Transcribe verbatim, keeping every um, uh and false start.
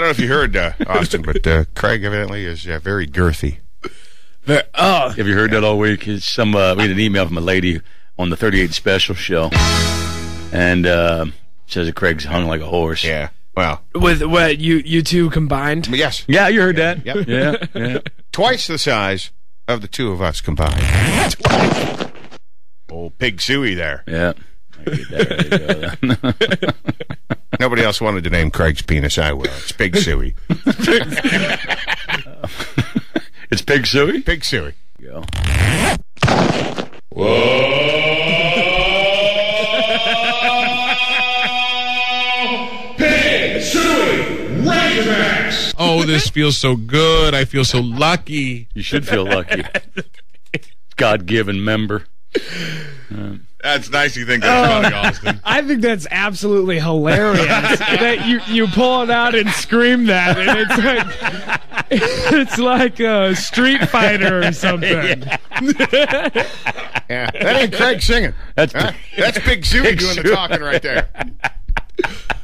know if you heard, uh, Austin, but uh, Craig evidently is uh, very girthy. But, oh. Have you heard that all week? It's some uh, we had an email from a lady on the thirty-eight Special show, and uh, says that Craig's hung like a horse. Yeah. Well, with what you you two combined? Yes. Yeah, you heard that. Yep. Yeah, yeah. Twice the size of the two of us combined. Old Pig Sooie there. Yeah. I get that ready to go. Nobody else wanted to name Craig's penis. I will. It's Pig Sooie. It's Pig Sooie? Pig Sooie. Go. Whoa! Pig Sooie Razorbacks! Oh, this feels so good. I feel so lucky. You should feel lucky. God-given member. Um, That's nice you think that's Oh. funny, Austin. I think that's absolutely hilarious that you, you pull it out and scream that, and it's like it's like a Street Fighter or something. Yeah. Yeah, that ain't Craig singing. That's huh? That's Pig Sooie doing the talking right there.